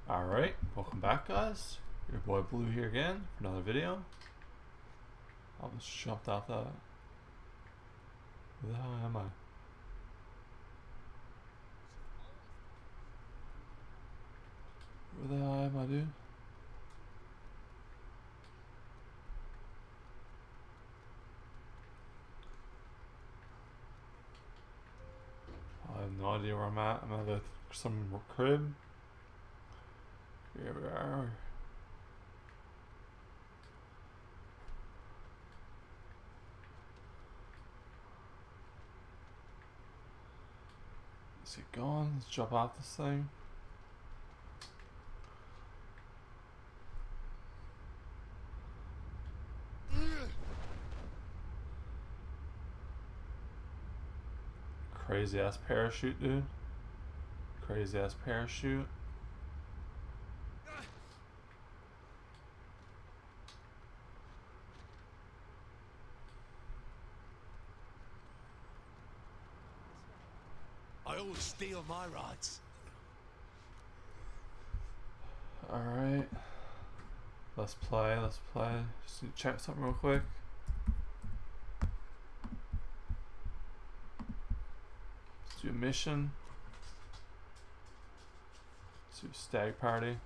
Alright, welcome back guys. Your boy Blue here again for another video. I almost jumped off that. Where the hell am I? Where the hell am I, dude? I have no idea where I'm at. I'm at some crib. Here we are. Let's get going. Let's jump off this thing. Crazy ass parachute, dude. Crazy ass parachute. I always steal my rides. Alright. Let's play, let's play. Just need to check something real quick. Let's do a mission. Let's do a stag party.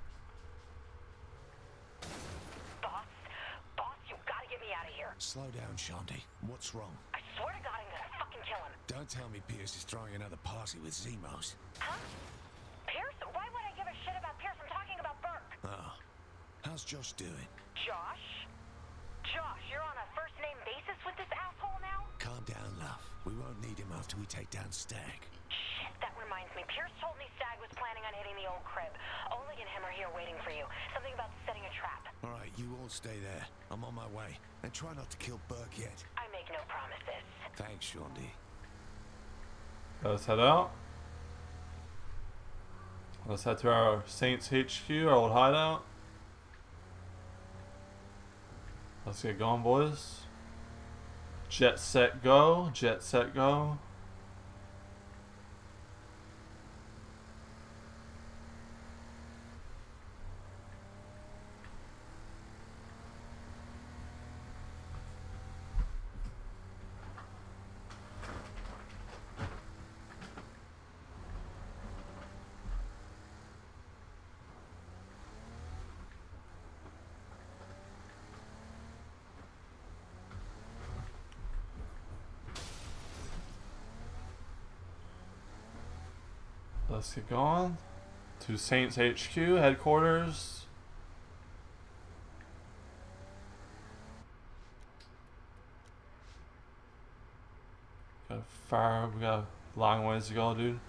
Boss, you gotta get me out of here. Slow down, Shanti. What's wrong? I swear to God I'm gonna fucking kill him. Don't tell me Pierce is throwing another party with Zemos. Huh? Pierce? Why would I give a shit about Pierce? I'm talking about Burke. Oh. How's Josh doing? Josh? Josh, you're on a first-name basis with this asshole now? Calm down, love. We won't need him after we take down Stag. Shit, that reminds me. Pierce told me Stag was planning on hitting the old crib. Oleg and him are here waiting for you. Something about setting a trap. All right, you all stay there. I'm on my way. And try not to kill Burke yet. I make no promises. Thanks, Shanti. Let's head out. Let's head to our Saints HQ, our old hideout. Let's get going, boys. Jet set go. Jet set go. Let's get going to Saints HQ headquarters. We got a long ways to go, dude.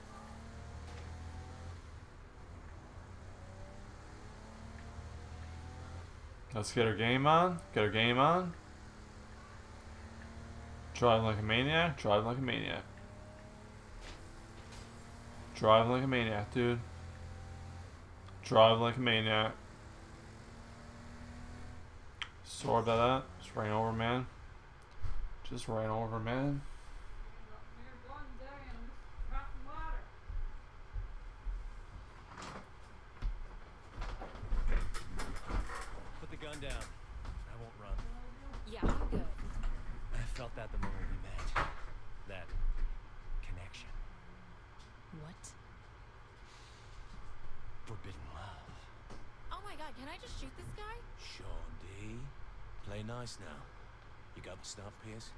Let's get our game on. Get our game on. Driving like a maniac. Driving like a maniac. Driving like a maniac, dude. Driving like a maniac. Sorry about that. Just ran over, man. Just ran over, man. Put the gun down. I won't run. Yeah, I'm good. I felt that the moment we met. That connection. What? Forbidden love. Oh my god, can I just shoot this guy? Shanti. Play nice now. You got the stuff, Pierce?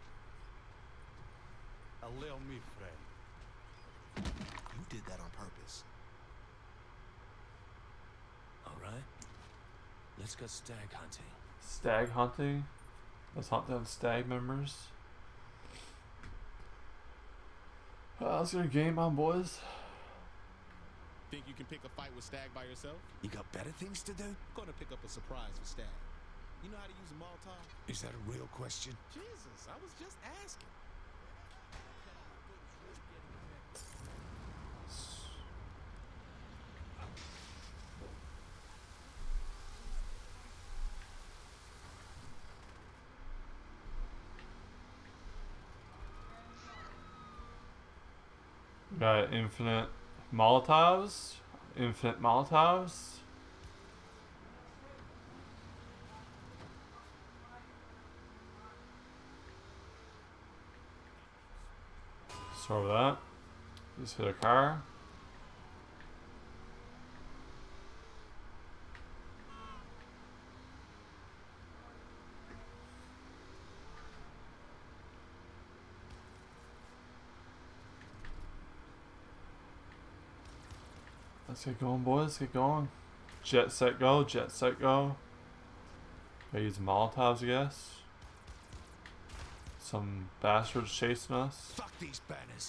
Allow me, friend. You did that on purpose. Alright. Let's go stag hunting. Stag hunting. Let's hunt down stag members. Let's get a game on, boys. Think you can pick a fight with Stag by yourself? You got better things to do? I'm gonna pick up a surprise for Stag. You know how to use a Molotov? Is that a real question? Jesus, I was just asking. Got infinite Molotovs. infinite Molotovs. Start with that. Just hit a car. Let's get going, boys. Let's get going. Jet, set, go. Jet, set, go. Gotta use Molotovs, I guess. Some bastards chasing us. Fuck these banners.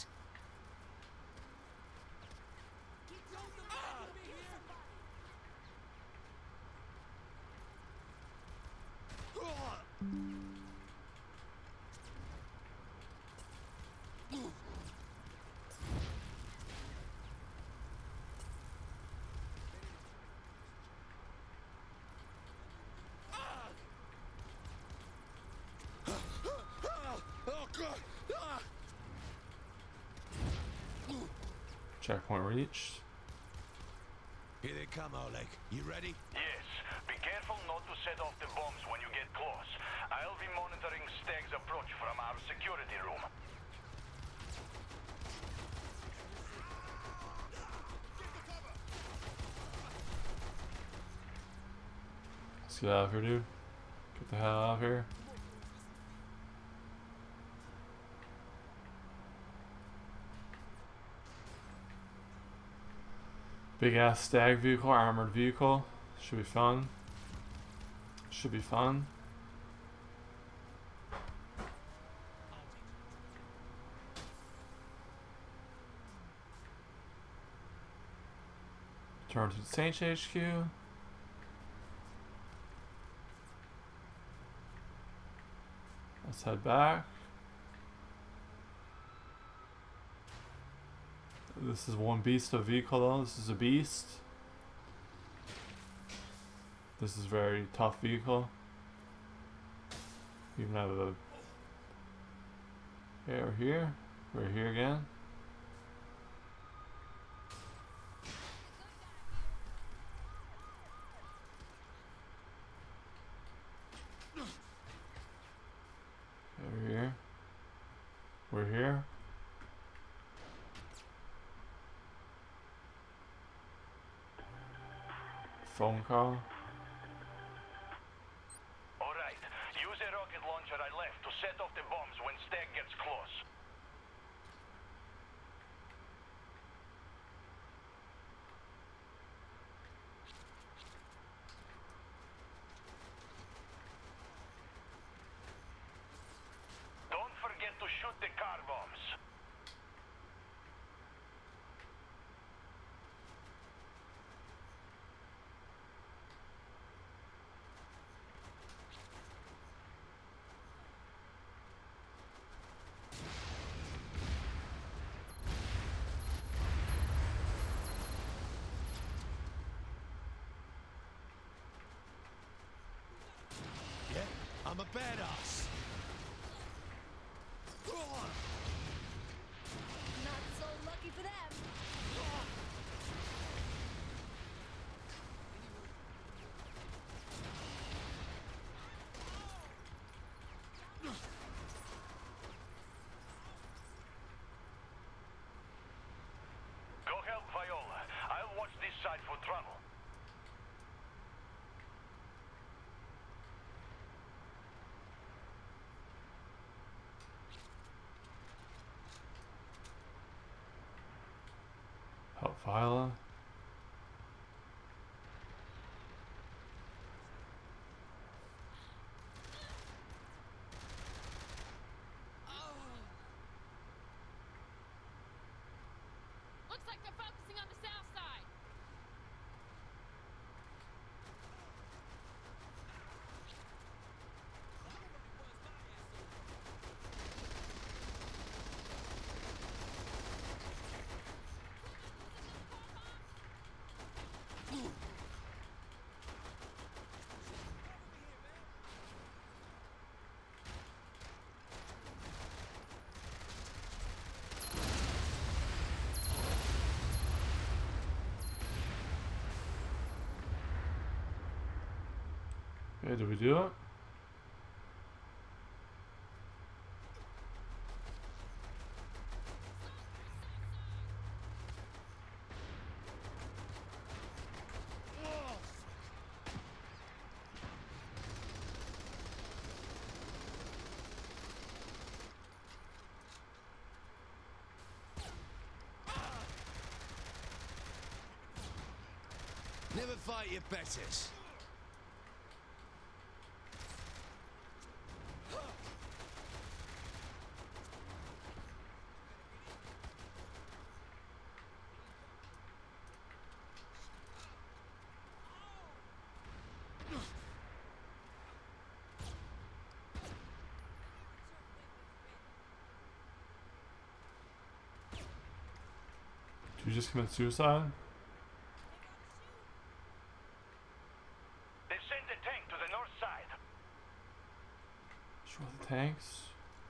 Checkpoint reached. Here they come, Oleg. You ready? Yes. Be careful not to set off the bombs when you get close. I'll be monitoring Stag's approach from our security room. Let's get out of here, dude. Get the hell out of here. Big ass stag vehicle, armored vehicle. Should be fun. Should be fun. Turn to the Saints HQ. Let's head back. This is one beast of vehicle though. This is a beast. This is a very tough vehicle. Even have a... Yeah, we're here. We're here again. We're here. We're here. Phone call. Alright. Use a rocket launcher I left to set off the bombs when Stag gets close. Don't forget to shoot the car bombs. Yeah? I'm a badass. Not so lucky for them. Go help Viola. I'll watch this side for trouble. Help Viola. Looks like they're focusing on the south side. Okay, did we do it? Never fight your betters. Did you just commit suicide? They sent a tank to the north side. Destroy the tanks.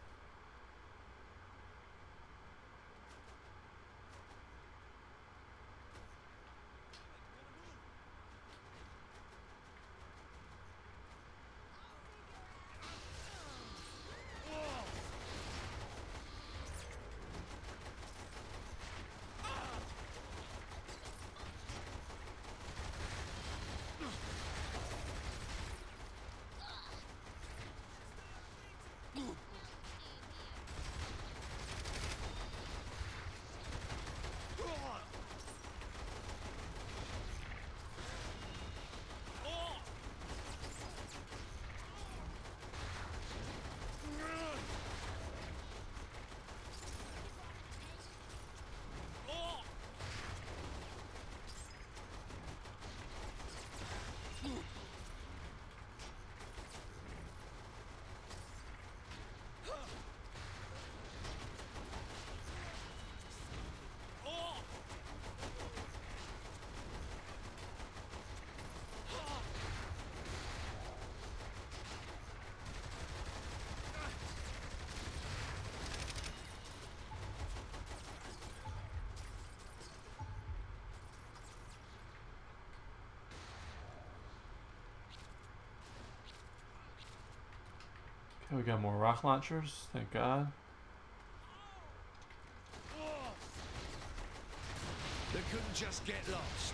Okay, we got more rock launchers, thank God. They couldn't just get lost.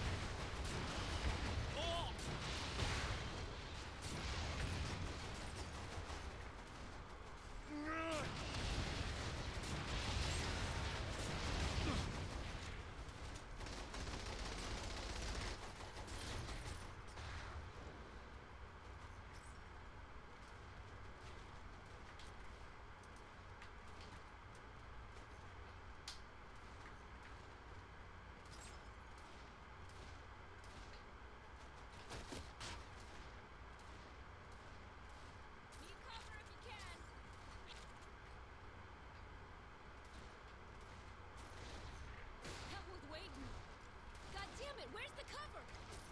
Where's the cover?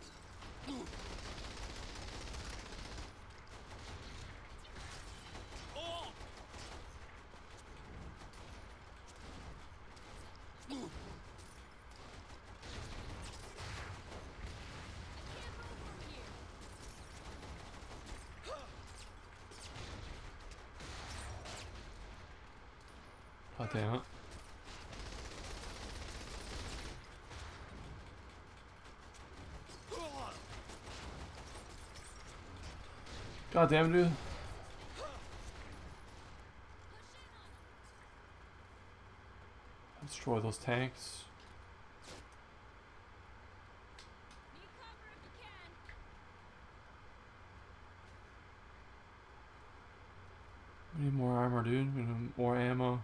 God damn it. God damn it, dude. Destroy those tanks. Need cover if you can. We need more armor, dude. We need more ammo.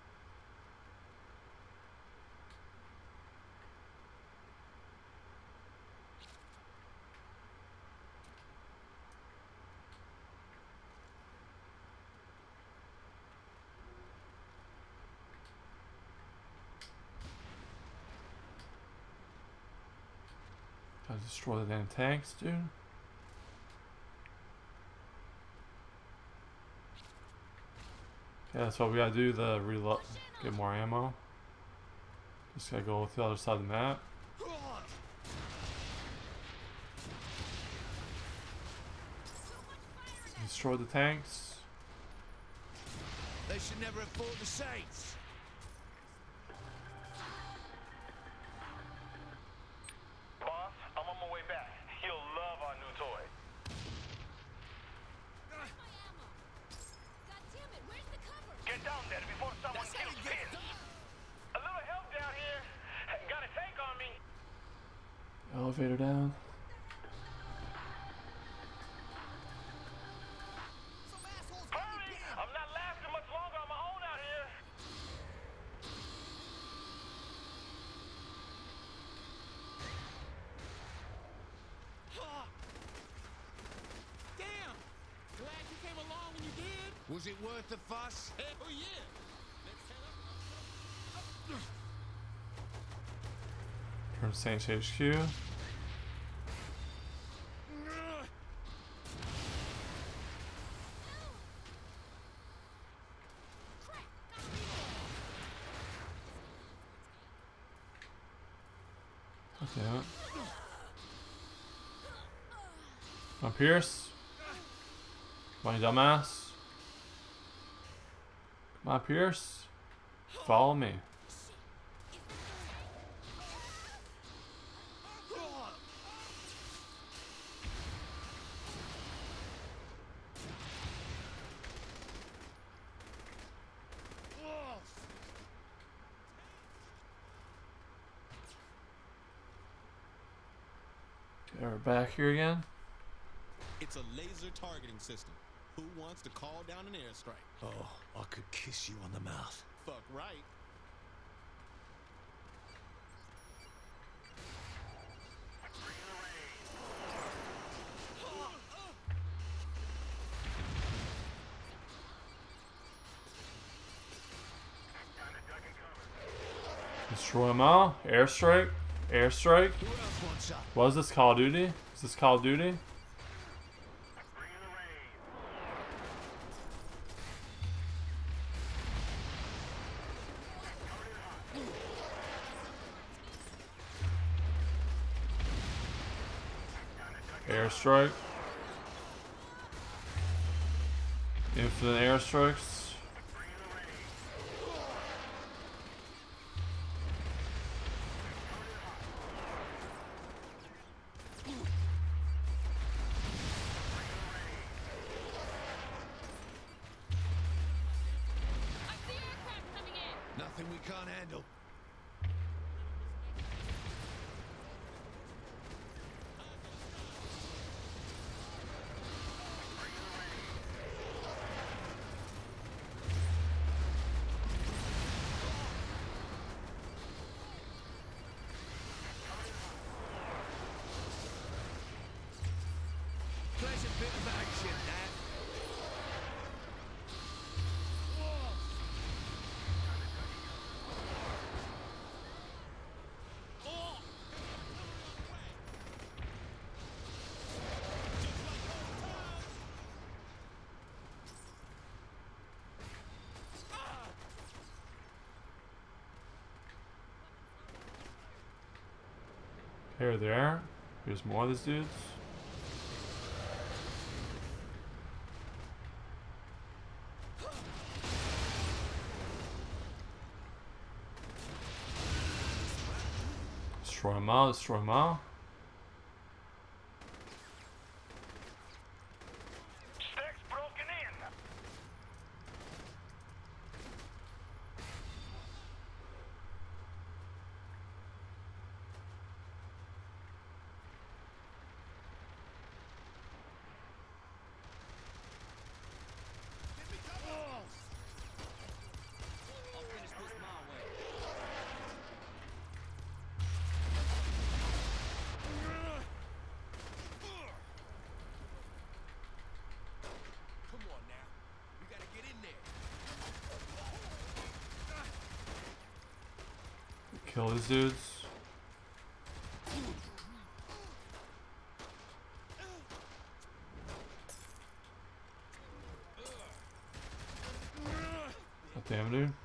Gotta destroy the damn tanks, dude. Okay, that's what we gotta do, the reload, get more ammo. Just gotta go to the other side of the map. destroy the tanks. They should never have fought the Saints. Boss, I'm on my way back. You'll love our new toy. My ammo. God damn it, where's the cover? Get down there before someone That's how kills you get Finn. done. A little help down here. Got a tank on me. Elevator down. Hurry! I'm not lasting much longer on my own out here. Damn! Glad you came along when you did. Was it worth the fuss? Hell yeah! Let's head up. From Saints HQ. Damn it. Come on, Pierce. Come on, you dumbass. Come on, Pierce. Follow me. Okay, we're back here again. It's a laser targeting system. Who wants to call down an airstrike? Oh, I could kiss you on the mouth. Fuck right. Destroy them all. Airstrike. Airstrike. Who else wants shot? What is this, Call of Duty? Is this Call of Duty? Airstrike. Infinite airstrikes. I see aircraft coming in. Nothing we can't handle. Pleasant bit of action, that. Here, there. Here's more of these dudes. Destroy them all, destroy them all. Stack's broken in. I'll finish this my way. Come on now. We gotta get in there. Kill these dudes. God damn, dude.